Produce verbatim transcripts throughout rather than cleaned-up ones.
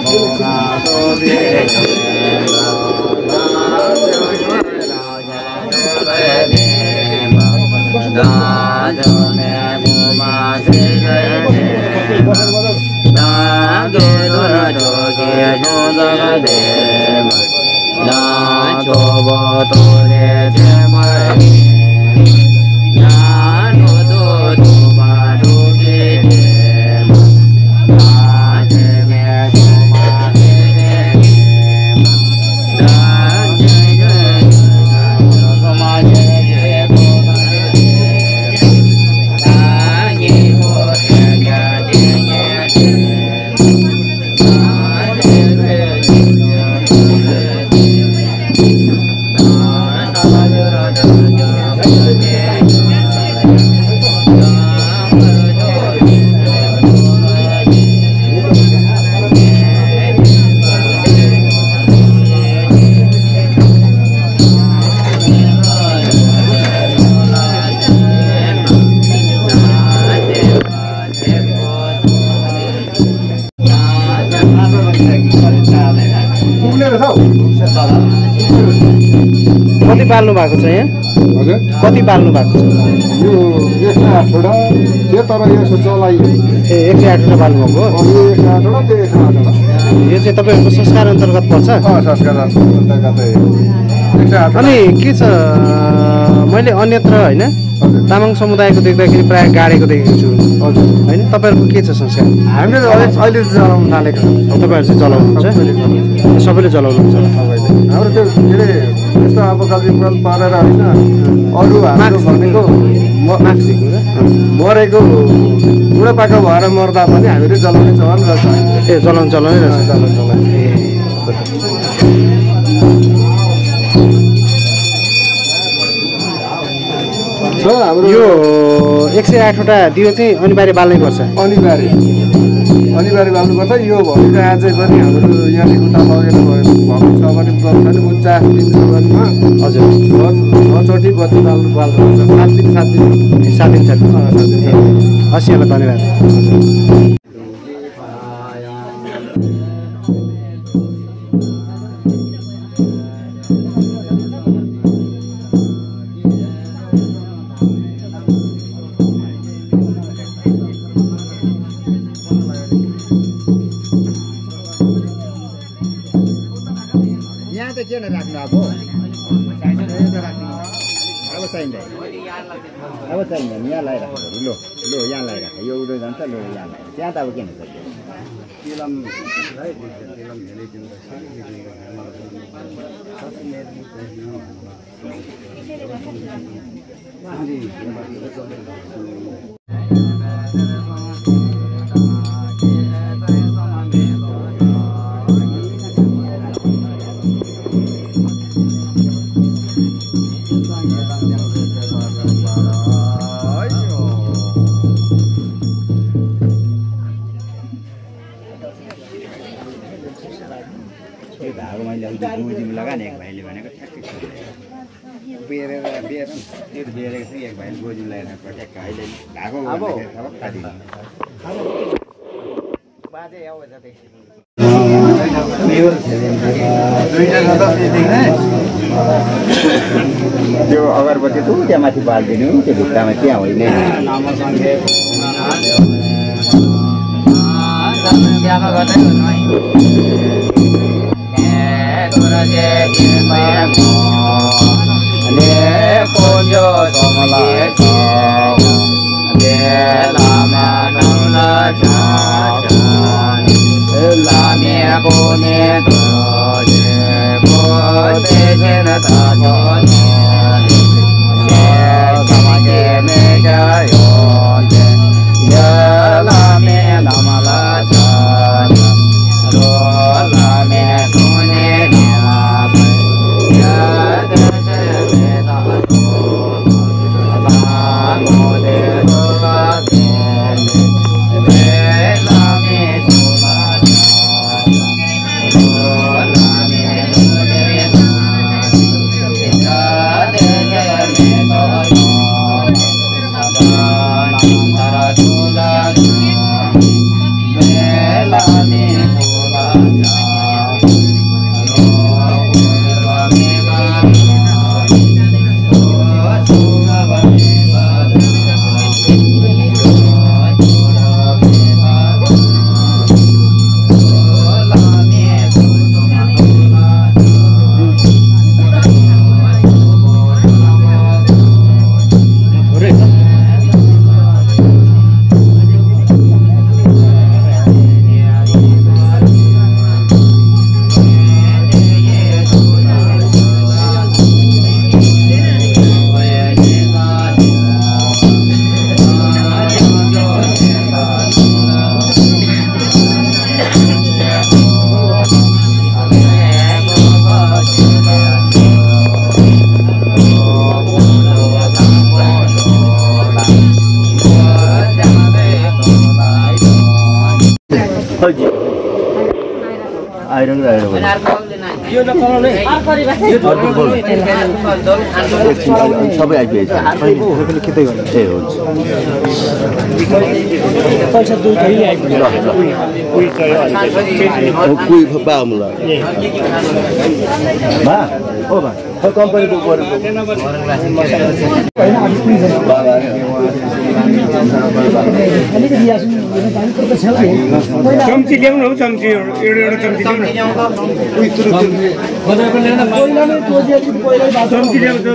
कति पाल्नु भएको छ यहाँ? हजुर कति पाल्नु भएको छ? यो एक सय आठवटा थियो तर यो चलाइयो। ए एक सय आठवटा पाल्नु भएको हो? यो एक सय आठवटा त्यो एक सय आठवटा। यो चाहिँ तपाईँहरूको संस्कार अन्तर्गत पर्छ? अँ संस्कार अन्तर्गत एक सय आठ। अनि के छ मैले अन्यत्र होइन तामाङ समुदायको देख्दाखेरि प्रायः गाडेको देखेको छु हजुर होइन तपाईँहरूको के छ संस्कार? हामीले अहिले अहिले चलाउनु थालेको तपाईँहरू चाहिँ चलाउनुहुन्छ? सबैले चलाउनुहुन्छ? हाम्रो त्यो के अरे यस्तो अब कल्पिपल परेर होइन अरू हाम्रो भनेको मरेको बुढापाका भएर मर्दा पनि हामीले चलाउने चलन गर्छ। ए चलाउनु चलाउनै रहेछ? चलाउनु चलाउने। हाम्रो यो एक सय आठवटा दियो चाहिँ अनिवार्य बाल्नै पर्छ? अनिवार्य अनिवार्य बाल्नुपर्छ। यो भएका अझै पनि हाम्रो यहाँदेखि उता लगेर भएको छ भने पनि उन्चास दिनसम्ममा हजुर छचोटि बत्ती बाल्नु बाल्नुपर्छ। सात दिन सात दिन सात दिन सात दिन सात दिन हस् यहाँलाई धन्यवाद। राख्नु अब अब चाहिँदैन अब चाहिँदैन यहाँ लगाइराख्नु लो लो यहाँ लगाइराख यो उडो जान्छ लो यहाँ लगाइराख त्यहाँ त अब के हुन्छ तिलम गोजीमा लगाने एक भाइले भनेको ठ्याक्कै बेरेर बेर त्यो बेरेको चाहिँ एक भाइले गोजीमा लगाएर ठ्याक्क अहिले धागो बाजे आउँछ त्यो अगरबत्ती त त्यहाँ माथि बालिदिनु त्यो भित्तामा त्यहाँ होइन Bye. आइरन आइरन यो न कलाउने यो सबै आइपुगेछ पनि कितै गर्नु ए हुन्छ पैसा दुई थै आइपुग्यो कुई बामुला बा ओ बा हो कम्पनी को गरे चम्ची ल्याउनु हौ चम्ची एउटा एउटा चम्ची चम्ची ल्याउँछ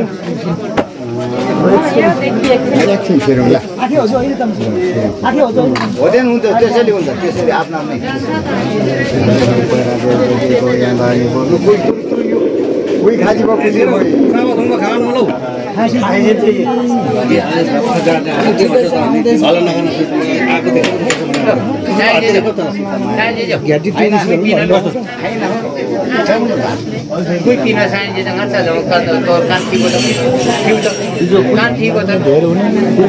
होटेल हुन्छ त्यसैले हुन्छ त्यसैले आफ्नो कोही खाजी भएको चाहिँ सामाथुङमा खानु लौ खासी खाइजे चाहिँ हल्ला नगर्न आको देखो कोही पिन चाहिन्छ त अच्छा जब तो कान्तिको त जो कान्तिको त धेरै हुने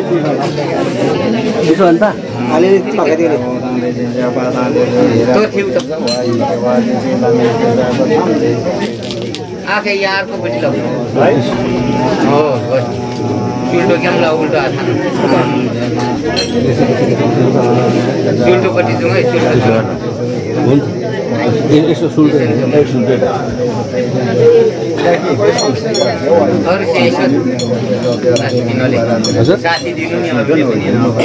यसो अन्त अलि पकाइदियो तो थियो त आखे यारको पनि लौ है हो उल्टो क्या ला उल्टो हात उल्टोपट्टि जाउँ है उल्टो हुन्छ यसो सुल्टे सुल्टे अरू चाहिँ यसो साथी दिनु नि अब पनि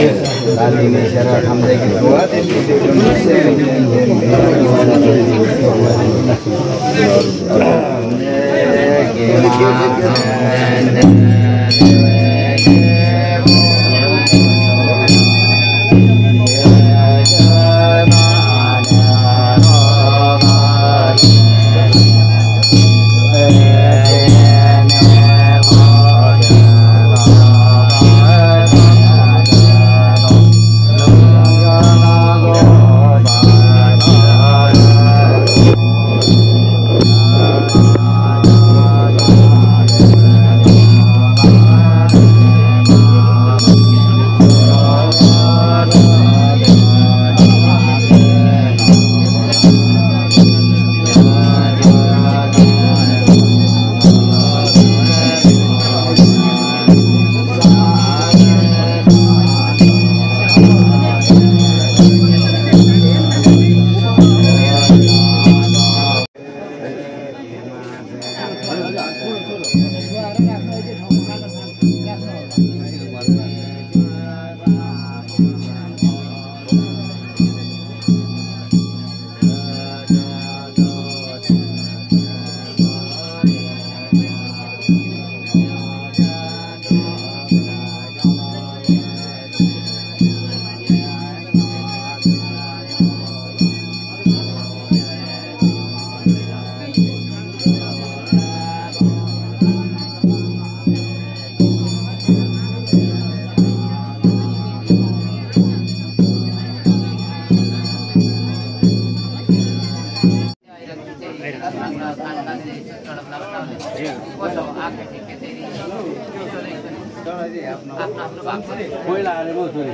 पहिला आले म छोरी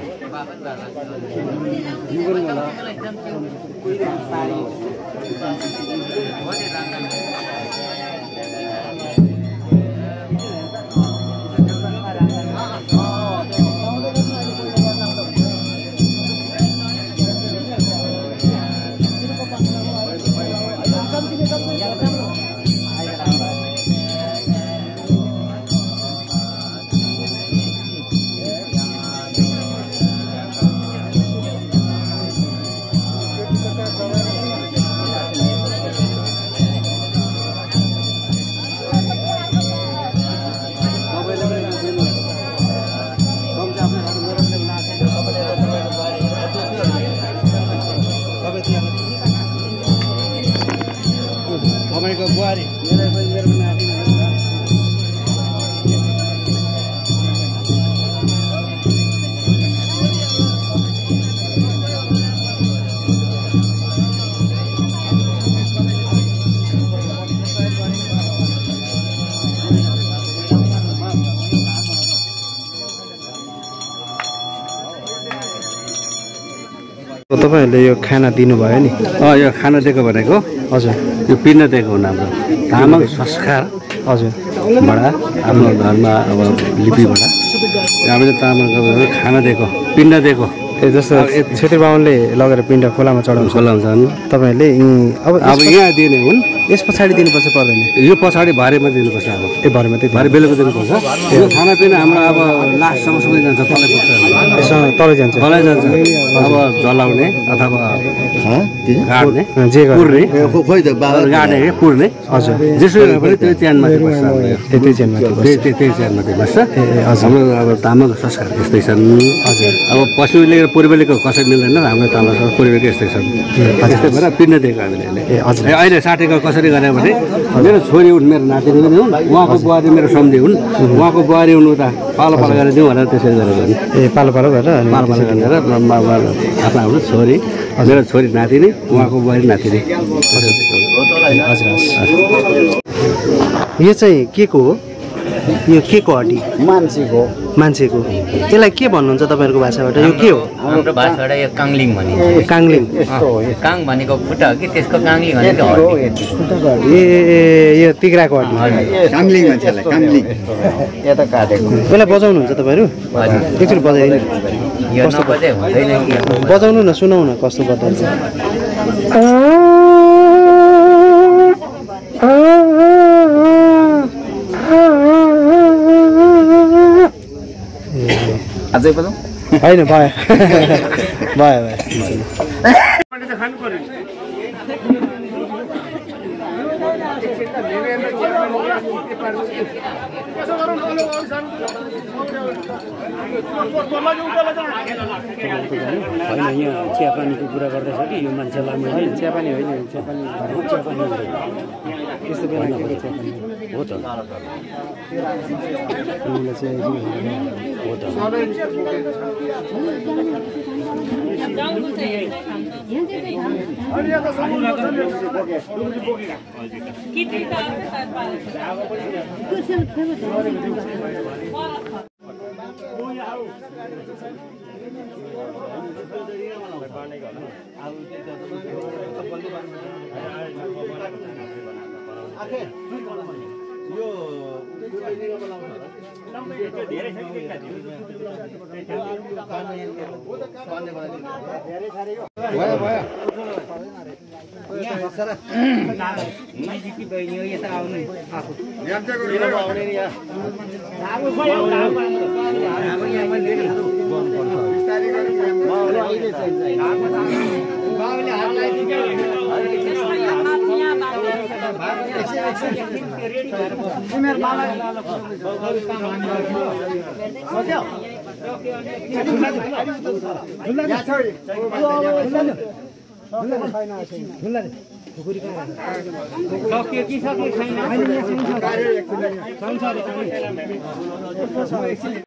तपाईँको बुहारी मेरो मेरो नाति तपाईँहरूले यो खाना दिनुभयो नि अँ यो खाना दिएको भनेको हजुर यो पिण्ड दिएको हुन् हाम्रो तामाङ संस्कार हजुरबाट आफ्नो धर्म अब लिपिबाट हामीले तामाङको खाना दिएको पिण्ड दिएको ए जस्तो छेत्री बाहुनले लगेर पिण्ड खोलामा चढाउँछ खोलाउँछन् तपाईँहरूले अब अब यहाँ दिने हुन् यस पछाडि दिनुपर्छ पर्दैन यो पछाडि भारेमा दिनुपर्छ अब ए भरेमा त्यति भारे बेलुका दिनुपर्छ यो खानापिना हाम्रो अब लास्ट सँगसँगै जान्छ तलै पुग्छ यसो तलै जान्छ तलै जान्छ अब जलाउने अथवा गाड्ने जे गर्नु पुर्ने गाड्ने पुर्ने हजुर जेसुकै भए पनि त्यो च्यानमाथि बस्छ हाम्रो यो। त्यही च्यानमा त्यही त्यही त्यही च्यानमाथि बस्छ ए हजुर हाम्रो अब तामाङको संस्कार यस्तै छन् हजुर अब पश्चिमेली र पूर्वेलीको कसै मिल्दैन हाम्रो तामाङको पूर्वेलीको यस्तै छन् त्यस्तै भएर पिण्ड दिएको हामीले अहिले। ए हजुर ए, अहिले साठीको कसरी गरे भने मेरो छोरी हुन् मेरो नातिनी पनि हुन् उहाँको बुहारी मेरो सम्धी हुन् उहाँको बुहारी हुनु त पालो पालो गरेर दिउँ भनेर त्यसरी गरेर भने ए पालो पालो गरेर अनि पालो पालो गरेर आफ्नो आफ्नो छोरी मेरो छोरी नातिनी उहाँको बुहारी नातिनी हजुर हजुर यो चाहिँ के को हो यो के को हड्डी मान्छेको मान्छेको यसलाई के भन्नुहुन्छ तपाईँहरूको भाषाबाट यो के हो हाम्रो भाषाबाट यो काङ्लिङ भनिन्छ काङ्लिङ काङ भनेको खुट्टा हो कि त्यसको काङ्लिङ भनेको हड्डी। ए ए यो तिग्राको हड्डी काङ्लिङ मान्छेलाई काङ्लिङ यता काटेको यसलाई बजाउनुहुन्छ तपाईँहरू एकचोटि बजाइदिनु यो नबजाइ हुँदैन कि बजाउनु न सुनाउ न कस्तो बजाउँछ अझै पनि होइन भयो भयो भयो होइन यहाँ चियापानीको कुरा गर्दैछ कि यो मान्छेलाई मैले चियापानी होइन चियापानी चियापानी त्यस्तो बेला के को चियापानी हो त तिमीलाई चाहिँ हो त